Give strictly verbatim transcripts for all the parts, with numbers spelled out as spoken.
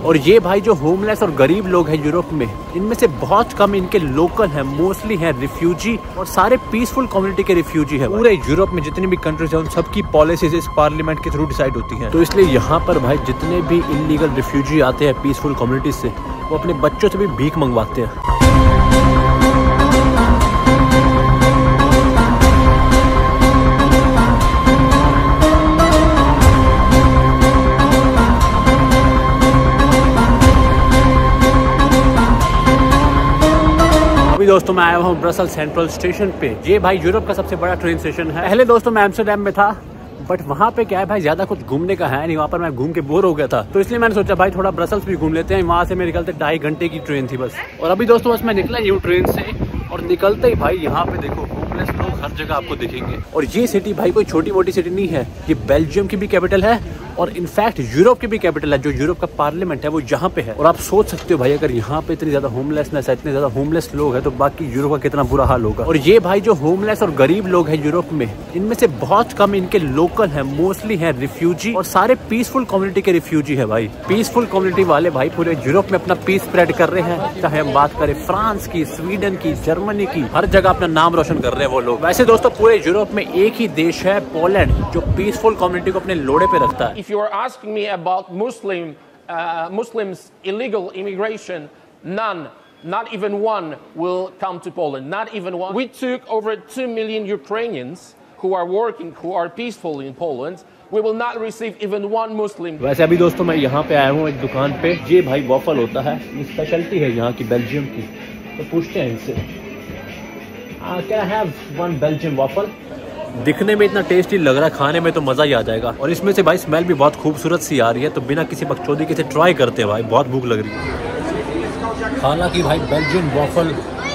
और ये भाई जो होमलेस और गरीब लोग हैं यूरोप में, इनमें से बहुत कम इनके लोकल हैं, मोस्टली हैं रिफ्यूजी और सारे पीसफुल कम्युनिटी के रिफ्यूजी है। पूरे यूरोप में जितनी भी कंट्रीज है उन सबकी पॉलिसीज इस पार्लियामेंट के थ्रू डिसाइड होती है। तो इसलिए यहाँ पर भाई जितने भी इलीगल रिफ्यूजी आते हैं पीसफुल कम्युनिटी से, वो अपने बच्चों से भी भीख मंगवाते हैं। दोस्तों मैं आया हूँ ब्रसेल्स सेंट्रल स्टेशन पे। ये भाई यूरोप का सबसे बड़ा ट्रेन स्टेशन है। पहले दोस्तों मैं एम्स्टरडैम में था, बट वहाँ पे क्या है भाई, ज्यादा कुछ घूमने का है नहीं। वहाँ पर मैं घूम के बोर हो गया था, तो इसलिए मैंने सोचा भाई थोड़ा ब्रसेल्स भी घूम लेते हैं। वहाँ से मेरे निकलते ढाई घंटे की ट्रेन थी बस। और अभी दोस्तों बस मैं निकला यूँ ट्रेन से, और निकलते ही भाई यहाँ पे देखो होमलेस लोग हर जगह आपको दिखेंगे। और ये सिटी भाई कोई छोटी मोटी सिटी नहीं है, ये बेल्जियम की भी कैपिटल है और इनफैक्ट यूरोप की भी कैपिटल है। जो यूरोप का पार्लियामेंट है वो यहाँ पे है। और आप सोच सकते हो भाई अगर यहाँ पे इतनी ज्यादा होमलेसनेस है, इतने ज्यादा होमलेस लोग हैं, तो बाकी यूरोप का कितना बुरा हाल होगा। और ये भाई जो होमलेस और गरीब लोग हैं यूरोप में, इनमें से बहुत कम इनके लोकल हैं, मोस्टली हैं रिफ्यूजी और सारे पीसफुल कम्युनिटी के रिफ्यूजी है। भाई पीसफुल कम्युनिटी वाले भाई पूरे यूरोप में अपना पीस स्प्रेड कर रहे हैं। चाहे हम बात करें फ्रांस की, स्वीडन की, जर्मनी की, हर जगह अपना नाम रोशन कर रहे हैं वो लोग। वैसे दोस्तों पूरे यूरोप में एक ही देश है पोलैंड, जो पीसफुल कम्युनिटी को अपने लोड़े पे रखता है। If you are asking me about Muslim uh, Muslims illegal immigration, none, not even one will come to Poland, not even one. We took over two million Ukrainians who are working, who are peaceful in Poland. We will not receive even one Muslim. वैसे अभी दोस्तों मैं यहाँ पे आया हूँ एक दुकान पे। ये भाई वॉफल होता है, ये स्पेशलिटी है यहाँ की बेल्जियम की। तो पूछते हैं इनसे, can I have one Belgium waffle. दिखने में इतना टेस्टी लग रहा है, खाने में तो मजा ही आ जाएगा। और इसमें से भाई स्मेल भी बहुत खूबसूरत सी आ रही है, तो बिना किसी बकचोदी के से ट्राई करते हैं भाई, बहुत भूख लग रही है। हालांकि भाई बेल्जियन वॉफल,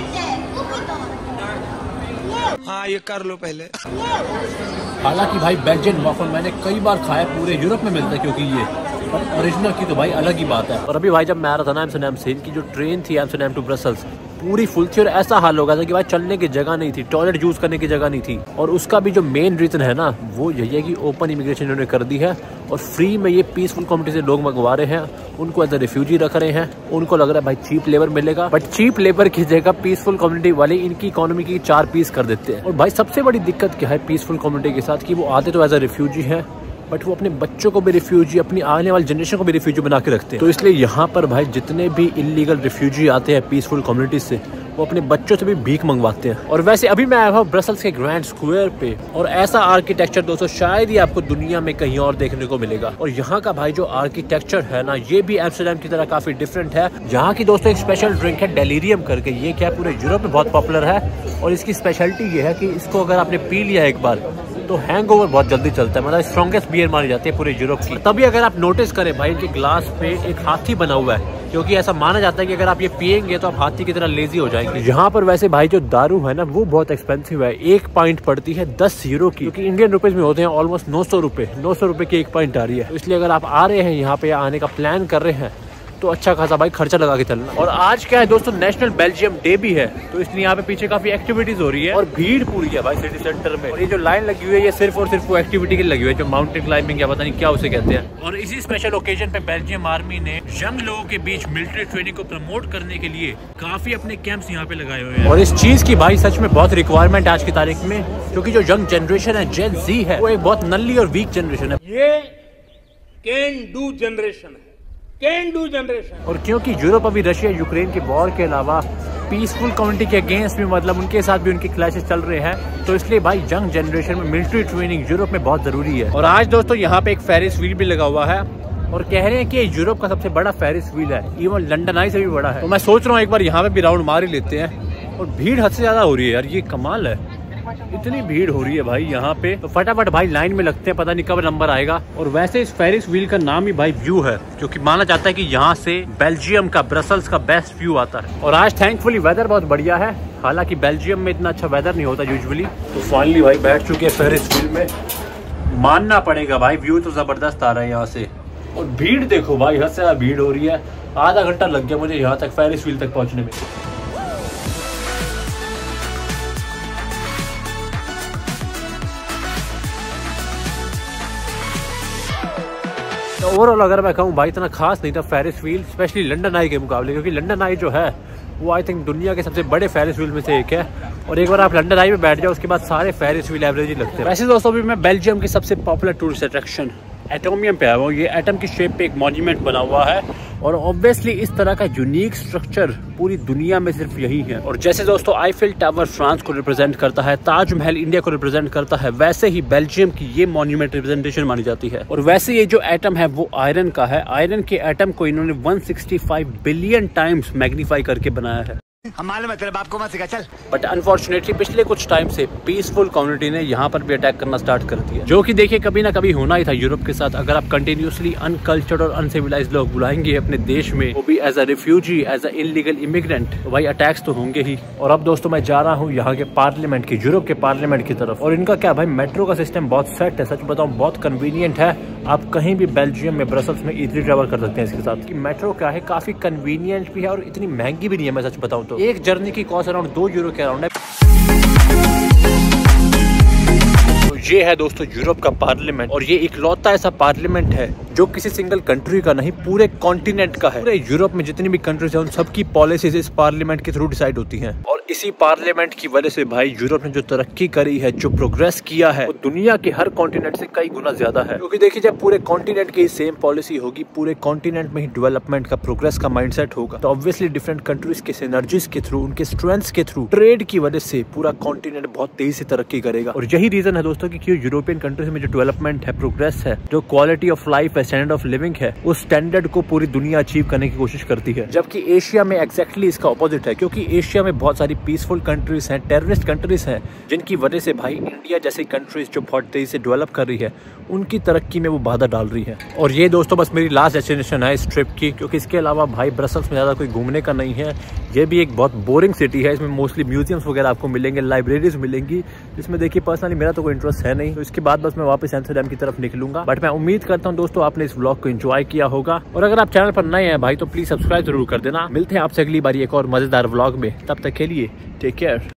हाँ ये कर लो पहले। हालांकि भाई बेल्जियन वॉफल मैंने कई बार खाया, पूरे यूरोप में मिलता है, क्योंकि ये ओरिजिनल की तो भाई अलग ही बात है। और अभी भाई जब मैं आ रहा था ना एम्स्टरडैम से, इनकी जो ट्रेन थी एम्स्टरडैम टू ब्रसेल्स पूरी फुल थी और ऐसा हाल हो गया था कि भाई चलने की जगह नहीं थी, टॉयलेट यूज करने की जगह नहीं थी। और उसका भी जो मेन रीजन है ना वो यही है कि ओपन इमिग्रेशन इन्होंने कर दी है और फ्री में ये पीसफुल कम्युनिटी से लोग मंगवा रहे हैं, उनको एज ए रिफ्यूजी रख रहे हैं। उनको लग रहा है भाई चीप लेबर मिलेगा, बट चीप लेबर की जगह पीसफुल कम्युनिटी वाले इनकी इकोनॉमी की चार पीस कर देते हैं। और भाई सबसे बड़ी दिक्कत क्या है पीसफुल कम्युनिटी के साथ, कि वो आते तो एज ए रिफ्यूजी है, बट वो अपने बच्चों को भी रिफ्यूजी, अपनी आने वाली जनरेशन को भी रिफ्यूजी बना के रखते हैं। तो इसलिए यहाँ पर भाई जितने भी इलीगल रिफ्यूजी आते हैं पीसफुल कम्युनिटी से, वो अपने बच्चों से भी भीख मंगवाते हैं। और वैसे अभी मैं आया हूँ ब्रसेल्स के ग्रैंड स्क्वायर पे, और ऐसा आर्किटेक्चर दोस्तों शायद ही आपको दुनिया में कहीं और देखने को मिलेगा। और यहाँ का भाई जो आर्किटेक्चर है ना, ये भी एम्स्टरडैम की तरह काफी डिफरेंट है। यहाँ की दोस्तों एक स्पेशल ड्रिंक है डेलीरियम करके, ये क्या पूरे यूरोप में बहुत पॉपुलर है। और इसकी स्पेशलिटी ये है कि इसको अगर आपने पी लिया एक बार तो हैंगओवर बहुत जल्दी चलता है, मतलब स्ट्रॉन्गेस्ट बियर मानी जाती है पूरे यूरोप की। तभी अगर आप नोटिस करें भाई इनके ग्लास पे एक हाथी बना हुआ है, क्योंकि ऐसा माना जाता है कि अगर आप ये पिएंगे तो आप हाथी की तरह लेजी हो जाएंगे। यहाँ पर वैसे भाई जो दारू है ना वो बहुत एक्सपेंसिव है, एक पॉइंट पड़ती है दस यूरो की, क्योंकि इंडियन रुपीज में होते हैं ऑलमोस्ट नौ सौ रुपए नौ सौ रुपए की एक पॉइंट आ रही है। इसलिए अगर आप आ रहे हैं यहाँ पे, आने का प्लान कर रहे हैं, तो अच्छा खासा भाई खर्चा लगा के चलना। और आज क्या है दोस्तों, नेशनल बेल्जियम डे भी है, तो इसलिए यहाँ पे पीछे काफी एक्टिविटीज हो रही है और भीड़ पूरी है भाई सिटी सेंटर में। और ये जो लाइन लगी हुई है ये सिर्फ और सिर्फ वो एक्टिविटी के लिए लगी हुई है, जो माउंटेन क्लाइंबिंग या पता नहीं क्या उसे कहते हैं। और इसी स्पेशल ओकेजन पे बेल्जियम आर्मी ने यंग लोगों के बीच मिलिट्री ट्रेनिंग को प्रमोट करने के लिए काफी अपने कैंप्स यहाँ पे लगाए हुए हैं। और इस चीज की भाई सच में बहुत रिक्वायरमेंट है आज की तारीख में, क्योंकि जो यंग जनरेशन है, जेन ज़ी है, वो एक बहुत नल्ली और वीक जनरेशन है। ये कैन डू जनरेशन है, कैन डू जनरेशन। और क्योंकि यूरोप अभी रशिया यूक्रेन के वॉर के अलावा पीसफुल कम्युनिटी के अगेंस्ट भी, मतलब उनके साथ भी उनके क्लैशेस चल रहे हैं, तो इसलिए भाई यंग जनरेशन में मिलिट्री ट्रेनिंग यूरोप में बहुत जरूरी है। और आज दोस्तों यहाँ पे एक फेरिस व्हील भी लगा हुआ है और कह रहे हैं कि यूरोप का सबसे बड़ा फेरिस व्हील है, इवन लंदन आई से भी बड़ा है। तो मैं सोच रहा हूँ एक बार यहाँ पे भी राउंड मार ही लेते हैं। और भीड़ हद से ज्यादा हो रही है यार, ये कमाल है, इतनी भीड़ हो रही है भाई यहाँ पे। तो फटाफट भाई लाइन में लगते हैं, पता नहीं कब नंबर आएगा। और वैसे इस फेरिस व्हील का नाम ही भाई व्यू है, क्योंकि माना जाता है कि यहाँ से बेल्जियम का, ब्रसेल्स का बेस्ट व्यू आता है। और आज थैंकफुली वेदर बहुत बढ़िया है, हालांकि बेल्जियम में इतना अच्छा वेदर नहीं होता यूजुअली। तो फाइनली भाई बैठ चुके हैं फेरिस व्हील में, मानना पड़ेगा भाई व्यू तो जबरदस्त आ रहा है यहाँ से। और भीड़ देखो भाई, हद से ज्यादा भीड़ हो रही है। आधा घंटा लग गया मुझे यहाँ तक फेरिस व्हील तक पहुँचने में। तो ओवरऑल अगर मैं कहूँ भाई इतना खास नहीं था Ferris wheel, specially London Eye के मुकाबले, क्योंकि लंदन आई जो है वो आई थिंक दुनिया के सबसे बड़े फेरिस व्हील में से एक है। और एक बार आप लंदन आई में बैठ जाओ उसके बाद सारे फेरिस व्हील एवरेज ही लगते हैं। वैसे दोस्तों अभी मैं बेल्जियम की सबसे पॉपुलर टूरिस्ट अट्रैक्शन एटोमियम पे आया हूँ। ये एटम की शेप पे एक मॉन्यूमेंट बना हुआ है और ऑब्वियसली इस तरह का यूनिक स्ट्रक्चर पूरी दुनिया में सिर्फ यही है। और जैसे दोस्तों आईफिल टावर फ्रांस को रिप्रेजेंट करता है, ताजमहल इंडिया को रिप्रेजेंट करता है, वैसे ही बेल्जियम की ये मॉन्यूमेंट रिप्रेजेंटेशन मानी जाती है। और वैसे ये जो एटम है वो आयरन का है। आयरन के एटम को इन्होंने एक सौ पैंसठ बिलियन टाइम्स मैग्नीफाई करके बनाया है। हमारे मतलब आपको मत सिखा चल। बट अनफॉर्चुनेटली पिछले कुछ टाइम से पीसफुल कम्युनिटी ने यहाँ पर भी अटैक करना स्टार्ट कर दिया, जो कि देखिए कभी ना कभी होना ही था यूरोप के साथ। अगर आप कंटिन्यूसली अनकल्चर्ड और अनसिविलाइज्ड लोग बुलाएंगे अपने देश में, वो भी as a refugee, as a illegal immigrant, तो भाई अटैक्स तो होंगे ही। और अब दोस्तों मैं जा रहा हूँ यहाँ के पार्लियामेंट की, यूरोप के पार्लियामेंट की तरफ। और इनका क्या भाई मेट्रो का सिस्टम बहुत सेट है, सच बताऊँ बहुत कन्वीनियंट है। आप कहीं भी बेल्जियम में, ब्रसल्स में इजीली ट्रेवल कर सकते हैं इसके साथ। कि मेट्रो क्या है, काफी कन्वीनियंट भी है और इतनी महंगी भी नहीं है। मैं सच बताऊँ तो एक जर्नी की कॉस्ट अराउंड दो यूरो के अराउंड है। तो ये है दोस्तों यूरोप का पार्लियामेंट, और ये इकलौता ऐसा पार्लियामेंट है जो किसी सिंगल कंट्री का नहीं, पूरे कॉन्टिनेंट का है। पूरे यूरोप में जितनी भी कंट्रीज हैं उन सबकी पॉलिसीज इस पार्लियामेंट के थ्रू डिसाइड होती हैं। और इसी पार्लियामेंट की वजह से भाई यूरोप ने जो तरक्की करी है, जो प्रोग्रेस किया है, वो दुनिया के हर कॉन्टिनेंट से कई गुना ज्यादा है। क्योंकि देखिए जब पूरे कॉन्टिनेंट की सेम पॉलिसी होगी, पूरे कॉन्टिनेंट में ही डेवलपमेंट का, प्रोग्रेस का माइंडसेट होगा, तो ऑब्वियसली डिफरेंट कंट्रीज के सिनर्जीज के थ्रू, उनके स्ट्रेंथ्स के थ्रू, ट्रेड की वजह से पूरा कॉन्टिनेंट बहुत तेजी से तरक्की करेगा। और यही रीजन है दोस्तों की क्यों यूरोपियन कंट्रीज में जो डेवलपमेंट है, प्रोग्रेस है, जो क्वालिटी ऑफ लाइफ है, स्टैंडर्ड ऑफ लिविंग है, उस स्टैंडर्ड को पूरी दुनिया अचीव करने की कोशिश करती है। जबकि एशिया में एक्जैक्टली इसका ऑपोजिट है, क्योंकि एशिया में बहुत सारी पीसफुल कंट्रीज हैं, टेररिस्ट कंट्रीज हैं, जिनकी वजह से भाई इंडिया जैसी कंट्रीज जो बहुत तेजी से डेवलप कर रही है, उनकी तरक्की में वो बाधा डाल रही है। और ये दोस्तों बस मेरी लास्ट डेस्टिनेशन है इस ट्रिप की, क्योंकि इसके अलावा भाई ब्रसल्स में ज़्यादा कोई घूमने का नहीं है। ये भी एक बहुत बोरिंग सिटी है, इसमें मोस्टली म्यूजियम्स वगैरह आपको मिलेंगे, लाइब्रेरीज मिलेंगी, जिसमें देखिए पर्सनली मेरा तो कोई इंटरेस्ट है नहीं। तो इसके बाद बस मैं वापस एम्स्टर्डम की तरफ निकलूंगा। बट मैं उम्मीद करता हूँ दोस्तों आपने इस व्लॉग को एंजॉय किया होगा, और अगर आप चैनल पर नए हैं भाई तो प्लीज सब्सक्राइब जरूर कर देना। मिलते हैं आपसे अगली बार एक और मजेदार व्लॉग में, तब तक के लिए टेक केयर।